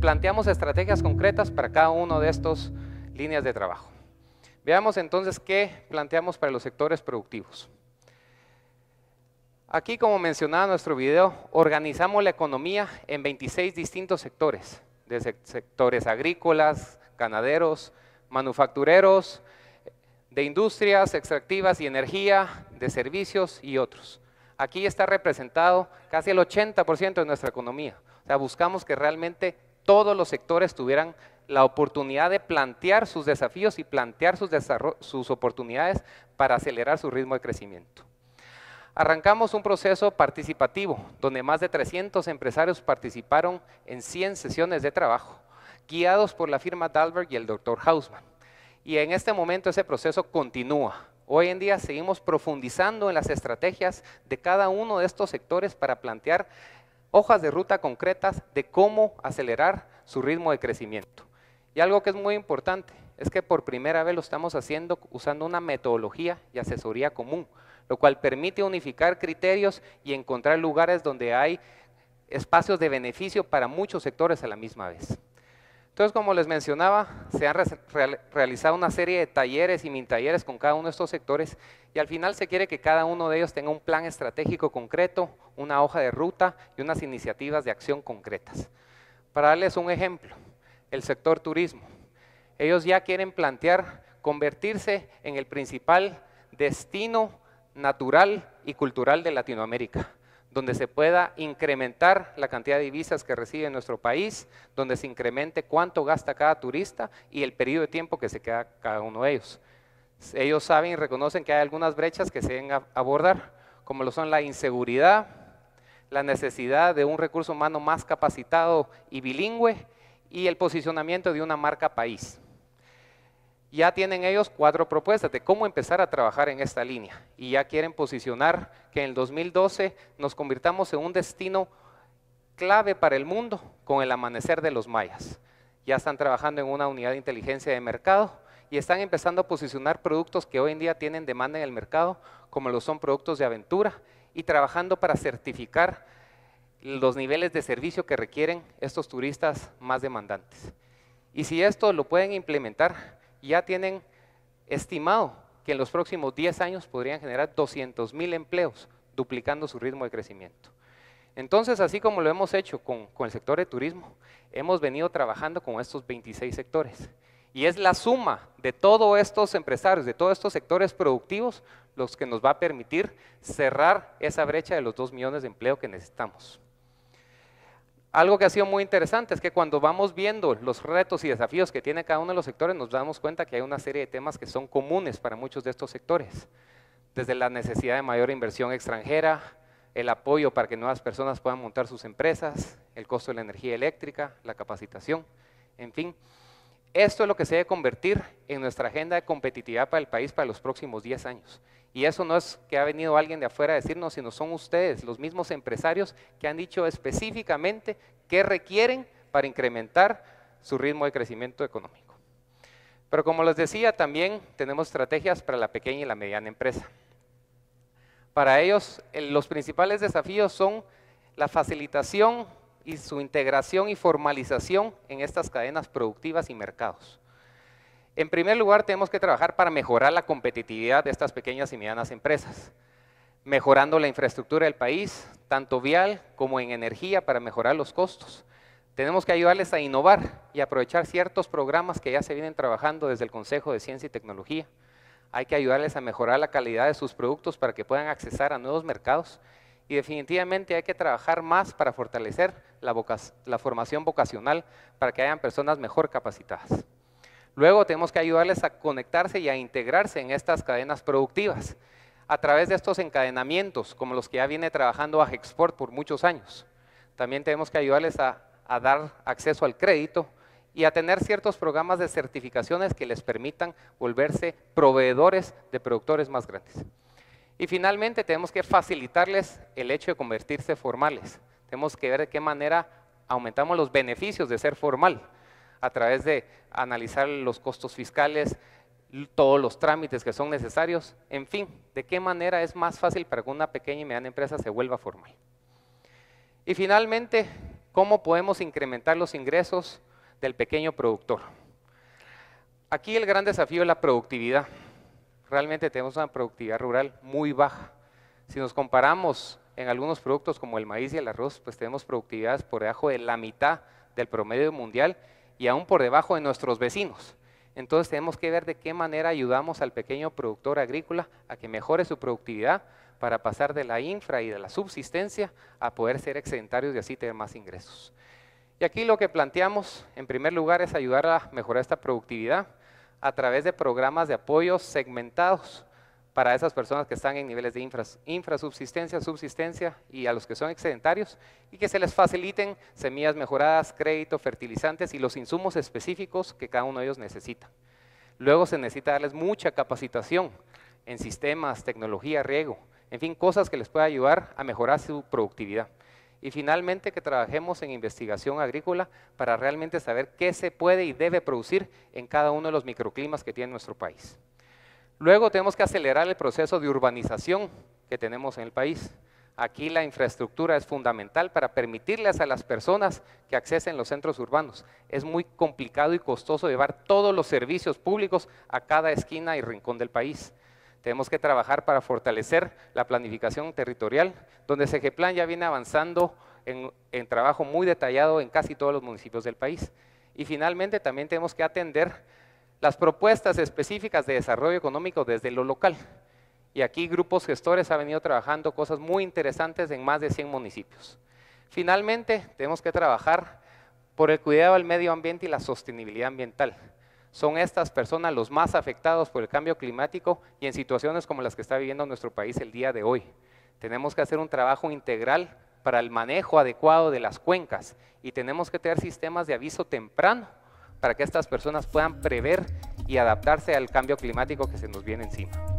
planteamos estrategias concretas para cada uno de estos líneas de trabajo. Veamos entonces qué planteamos para los sectores productivos. Aquí, como mencionaba en nuestro video, organizamos la economía en 26 distintos sectores, de sectores agrícolas, ganaderos, manufactureros, de industrias extractivas y energía, de servicios y otros. Aquí está representado casi el 80% de nuestra economía. O sea, buscamos que realmente todos los sectores tuvieran la oportunidad de plantear sus desafíos y plantear sus oportunidades para acelerar su ritmo de crecimiento. Arrancamos un proceso participativo, donde más de 300 empresarios participaron en 100 sesiones de trabajo, guiados por la firma Dalberg y el Dr. Hausmann. Y en este momento ese proceso continúa. Hoy en día seguimos profundizando en las estrategias de cada uno de estos sectores para plantear hojas de ruta concretas de cómo acelerar su ritmo de crecimiento. Y algo que es muy importante es que por primera vez lo estamos haciendo usando una metodología y asesoría común, lo cual permite unificar criterios y encontrar lugares donde hay espacios de beneficio para muchos sectores a la misma vez. Entonces, como les mencionaba, se han realizado una serie de talleres y mini talleres con cada uno de estos sectores y al final se quiere que cada uno de ellos tenga un plan estratégico concreto, una hoja de ruta y unas iniciativas de acción concretas. Para darles un ejemplo, el sector turismo. Ellos ya quieren plantear convertirse en el principal destino natural y cultural de Latinoamérica, donde se pueda incrementar la cantidad de divisas que recibe nuestro país, donde se incremente cuánto gasta cada turista y el periodo de tiempo que se queda cada uno de ellos. Ellos saben y reconocen que hay algunas brechas que se deben abordar, como lo son la inseguridad, la necesidad de un recurso humano más capacitado y bilingüe y el posicionamiento de una marca país. Ya tienen ellos 4 propuestas de cómo empezar a trabajar en esta línea y ya quieren posicionar que en el 2012 nos convirtamos en un destino clave para el mundo con el amanecer de los mayas. Ya están trabajando en una unidad de inteligencia de mercado y están empezando a posicionar productos que hoy en día tienen demanda en el mercado, como lo son productos de aventura, y trabajando para certificar los niveles de servicio que requieren estos turistas más demandantes. Y si esto lo pueden implementar, ya tienen estimado que en los próximos 10 años podrían generar 200,000 empleos, duplicando su ritmo de crecimiento. Entonces, así como lo hemos hecho con el sector de turismo, hemos venido trabajando con estos 26 sectores. Y es la suma de todos estos empresarios, de todos estos sectores productivos, los que nos va a permitir cerrar esa brecha de los 2 millones de empleo que necesitamos. Algo que ha sido muy interesante es que cuando vamos viendo los retos y desafíos que tiene cada uno de los sectores, nos damos cuenta que hay una serie de temas que son comunes para muchos de estos sectores. Desde la necesidad de mayor inversión extranjera, el apoyo para que nuevas personas puedan montar sus empresas, el costo de la energía eléctrica, la capacitación, en fin. Esto es lo que se debe convertir en nuestra agenda de competitividad para el país para los próximos 10 años. Y eso no es que ha venido alguien de afuera a decirnos, sino son ustedes, los mismos empresarios que han dicho específicamente qué requieren para incrementar su ritmo de crecimiento económico. Pero como les decía, también tenemos estrategias para la pequeña y la mediana empresa. Para ellos, los principales desafíos son la facilitación y su integración y formalización en estas cadenas productivas y mercados. En primer lugar, tenemos que trabajar para mejorar la competitividad de estas pequeñas y medianas empresas, mejorando la infraestructura del país, tanto vial como en energía, para mejorar los costos. Tenemos que ayudarles a innovar y aprovechar ciertos programas que ya se vienen trabajando desde el Consejo de Ciencia y Tecnología. Hay que ayudarles a mejorar la calidad de sus productos para que puedan accesar a nuevos mercados. Y definitivamente hay que trabajar más para fortalecer la formación vocacional para que hayan personas mejor capacitadas. Luego tenemos que ayudarles a conectarse y a integrarse en estas cadenas productivas a través de estos encadenamientos, como los que ya viene trabajando Agexport por muchos años. También tenemos que ayudarles a dar acceso al crédito y a tener ciertos programas de certificaciones que les permitan volverse proveedores de productores más grandes. Y finalmente tenemos que facilitarles el hecho de convertirse formales. Tenemos que ver de qué manera aumentamos los beneficios de ser formal, a través de analizar los costos fiscales, todos los trámites que son necesarios, en fin, de qué manera es más fácil para que una pequeña y mediana empresa se vuelva formal. Y finalmente, cómo podemos incrementar los ingresos del pequeño productor. Aquí el gran desafío es la productividad. Realmente tenemos una productividad rural muy baja. Si nos comparamos en algunos productos como el maíz y el arroz, pues tenemos productividades por debajo de la mitad del promedio mundial y aún por debajo de nuestros vecinos. Entonces tenemos que ver de qué manera ayudamos al pequeño productor agrícola a que mejore su productividad para pasar de la infra y de la subsistencia a poder ser excedentarios y así tener más ingresos. Y aquí lo que planteamos, en primer lugar, es ayudar a mejorar esta productividad a través de programas de apoyo segmentados para esas personas que están en niveles de infrasubsistencia, subsistencia y a los que son excedentarios, y que se les faciliten semillas mejoradas, crédito, fertilizantes y los insumos específicos que cada uno de ellos necesita. Luego se necesita darles mucha capacitación en sistemas, tecnología, riego, en fin, cosas que les puedan ayudar a mejorar su productividad. Y finalmente que trabajemos en investigación agrícola para realmente saber qué se puede y debe producir en cada uno de los microclimas que tiene nuestro país. Luego tenemos que acelerar el proceso de urbanización que tenemos en el país. Aquí la infraestructura es fundamental para permitirles a las personas que accesen los centros urbanos. Es muy complicado y costoso llevar todos los servicios públicos a cada esquina y rincón del país. Tenemos que trabajar para fortalecer la planificación territorial, donde Segeplan ya viene avanzando en trabajo muy detallado en casi todos los municipios del país. Y finalmente también tenemos que atender las propuestas específicas de desarrollo económico desde lo local. Y aquí grupos gestores han venido trabajando cosas muy interesantes en más de 100 municipios. Finalmente, tenemos que trabajar por el cuidado del medio ambiente y la sostenibilidad ambiental. Son estas personas los más afectados por el cambio climático y en situaciones como las que está viviendo nuestro país el día de hoy. Tenemos que hacer un trabajo integral para el manejo adecuado de las cuencas y tenemos que tener sistemas de aviso temprano para que estas personas puedan prever y adaptarse al cambio climático que se nos viene encima.